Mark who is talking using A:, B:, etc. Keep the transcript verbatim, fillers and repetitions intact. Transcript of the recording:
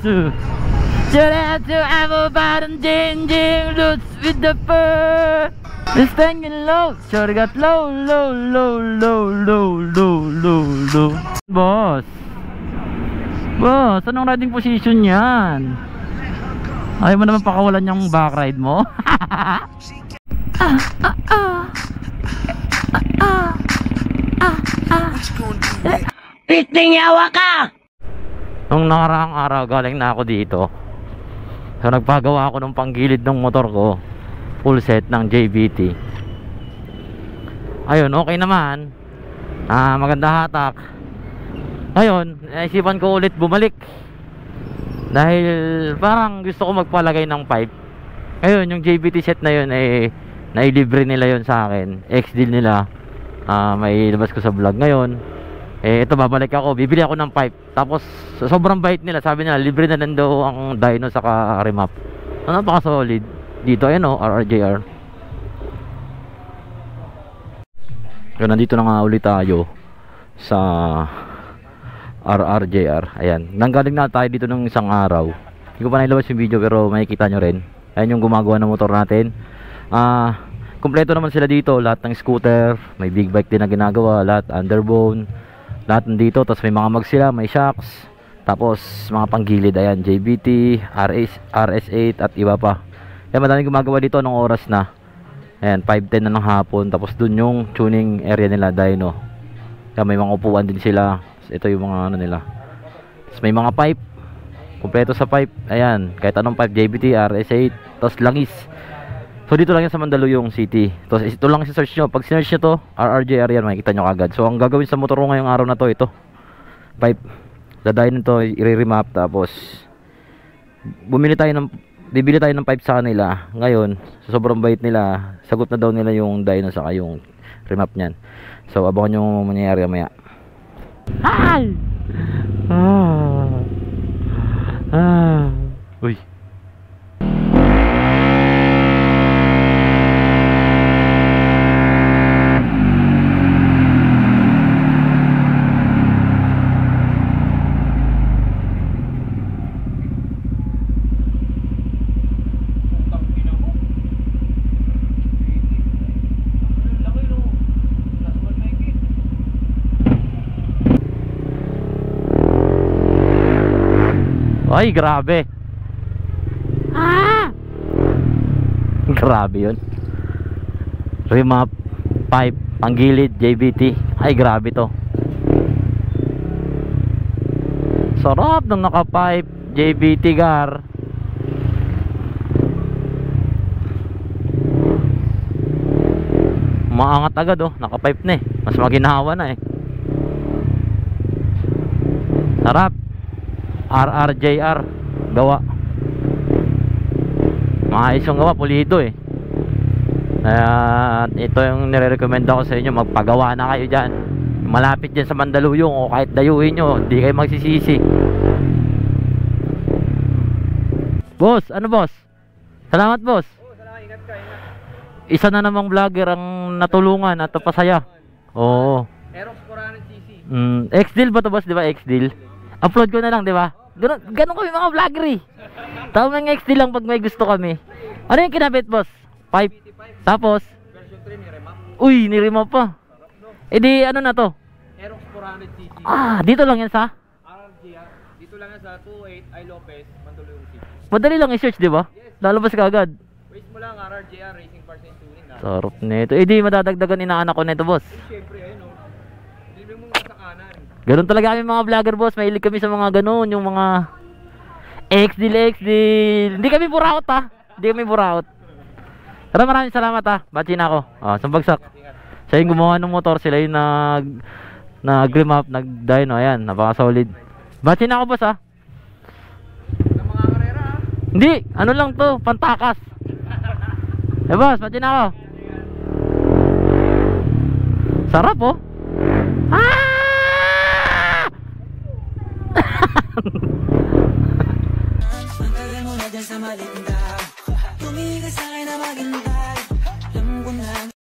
A: to Shout to our bottom ding ding roots with the fur. It's banging low. Sure got low, low, low, low, low, low, low, low. Boss. Boss, anong riding position yan? Ayaw mo naman pakawalan yung back ride mo? ah, ah, ah. Ah, ah, ah. Piting yawa ka! Nung nakaraang araw galing na ako dito. So nagpagawa ako ng panggilid ng motor ko. Full set ng J B T. Ayun, okay naman. Ah, maganda hatak. Ayun, naisipan ko ulit bumalik. Dahil parang gusto ko magpalagay ng pipe. Ayun, yung J B T set na yun eh nailibre nila yun sa akin. Ex-deal nila. Ah, may labas ko sa vlog ngayon. Eh, ito babalik ako, bibili ako ng pipe. Tapos, sobrang bait nila. Sabi nila, libre na lang daw ang dyno saka remap. Ano, napaka solid. Dito, ayan o, R R J R. So, nandito na nga ulit tayo sa R R J R. Ayan, nanggaling na tayo dito ng isang araw. Hindi ko pa nailabas yung video pero makikita nyo rin. Ayan yung gumagawa ng motor natin. Ah, kompleto naman sila dito. Lahat ng scooter, may big bike din na ginagawa. Lahat underbone. Lahat nandito, tapos may mga mag sila, may shocks, tapos mga panggilid, ayan, J B T, R S eight at iba pa. Ayan, madaming gumagawa dito nung oras na. Ayan, five ten na ng hapon, tapos dun yung tuning area nila, dyno. Ayan, may mga upuan din sila. Ito yung mga ano nila. Tapos may mga pipe, kompleto sa pipe, ayan, kahit anong pipe, J B T, R S eight, tapos langis. So dito lang yan sa Mandaluyong City. So ito lang si search nyo. Pag sinearch nyo to, R R J R yan, makikita nyo kagad. So ang gagawin sa motor ko ngayong araw na to, ito pipe, dadayin nito, i-remap. Tapos bumili tayo ng, bibili tayo ng pipe sa kanila. Ngayon, so sobrang bait nila. Sagot na daw nila yung dyno saka yung remap nyan. So abangan nyo mangyayari maya. Hi! Ah. Ah. Uy. Ay, grabe. Ah! Grabe yun. Remap, pipe, panggilid, J B T. Ay, grabe to. Sarap ng naka-pipe, J B T gar. Maangat agad oh, naka-pipe na eh. Mas maginawa na eh. Sarap. R R J R gawa, maayos yung gawa, pulido eh. Kaya ito yung nire-recommend ako sa inyo, magpagawa na kayo dyan, malapit dyan sa Mandaluyong, o kahit dayuhin nyo, hindi kayo magsisisi. Boss, ano boss? Salamat boss. Ingat ka, ingat. Isa na namang vlogger ang natulungan at pasaya. Oo. Aerox four hundred C C. Mm, X-Deal ba to boss, di ba? X-Deal. Upload ko na lang, di ba? Ganun, ganun kami mga vlogger eh. Tamang X D lang pag may gusto kami. Ano yung kinabit boss? Pipe. Tapos? Version three ni remap. Uy, ni remap pa. E di ano na to? Aerox four hundred C C. Ah, dito lang yan sa? R R J R. Dito lang yan sa two eight I Lopez, Mandaluyong City. Madali lang i-search, di ba? Yes. Lalabas ka agad. Waste mo lang R R J R Racing Parts and Tuning. Sarap nito. E di madadagdagan inaanak ko nito boss. Eh, syempre ayun o. Dilimin mo sa kanan. Ganun talaga kami mga vlogger boss, mahilig kami sa mga ganun, yung mga X-Deal, X-Deal. Hindi kami buraot ha, hindi kami buraot. Pero maraming salamat ha, bachi na ako. Oh, sambagsak. Siya yung gumawa ng motor, sila yung nag nag-remap, nag-dyno, ayan, napaka solid. Bachi na ako boss ha. Ng mga karera ha? Hindi, ano lang to, pantakas. Eh boss, bachi na ako. Sarap oh. Ah! Sa malinda, tumigil sa'kin na maghintay. Alam ko na